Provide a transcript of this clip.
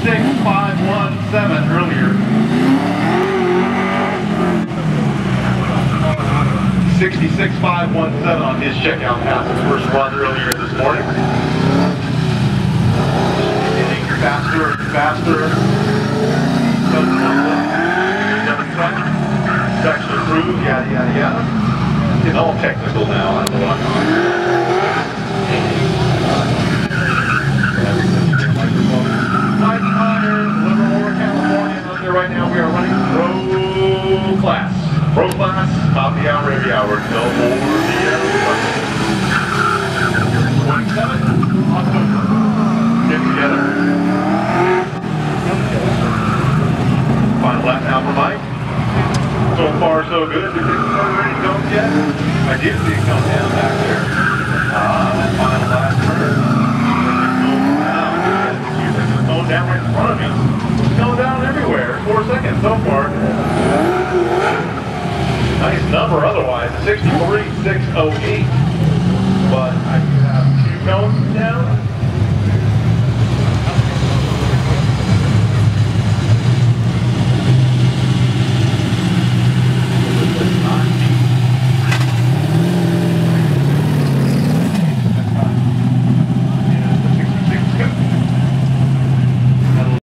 66,517 earlier. 66,517 on his checkout pass, his first run earlier this morning. Getting faster and faster. Section approved, yada yada yada. It's all technical now, I don't know what I'm on. Mike Maier, Livermore, California. Out there right now, we are running pro class. Pro class, top of the hour, every hour, till 4 p.m. 27, October. Get together. Final lap now for Mike. So far, so good. Did it start ready to go yet? I did see it come down back there. Final last turn. It's going down right in front of me. It's going down everywhere. 4 seconds so far. Nice number otherwise. 63,608. But I do have 2 cones.